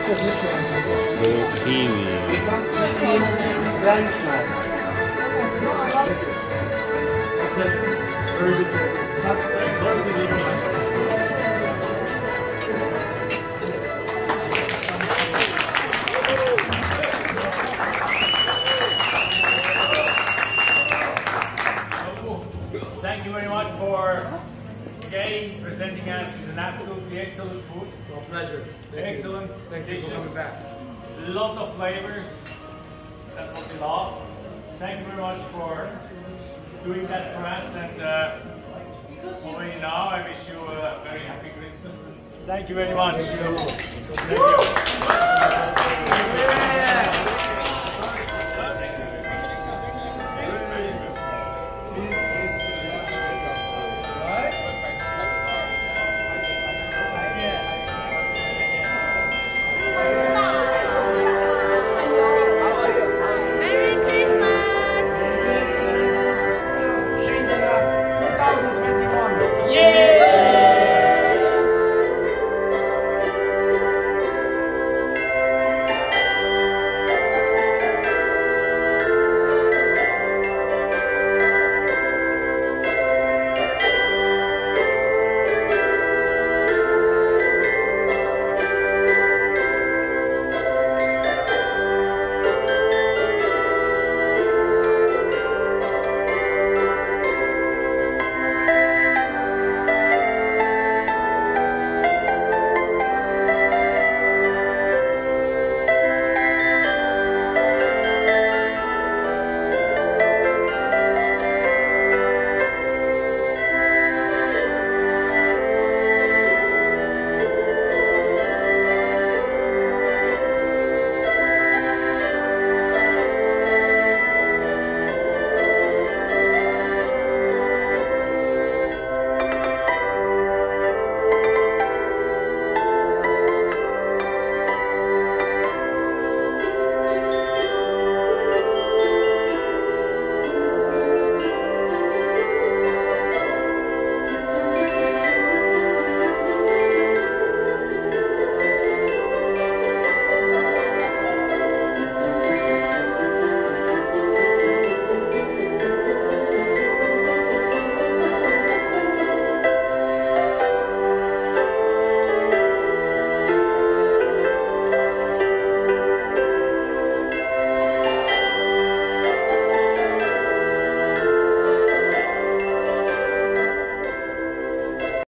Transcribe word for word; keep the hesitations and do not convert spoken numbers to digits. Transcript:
Thank you very much for again presenting us with an absolutely excellent food. Well, pleasure. Thank Excellent you. Thank you dishes. for coming back. Lot of flavors. That's what we love. Thank you very much for doing that for us. And uh, already now, I wish you a very happy Christmas. Thank you very much. Thank you.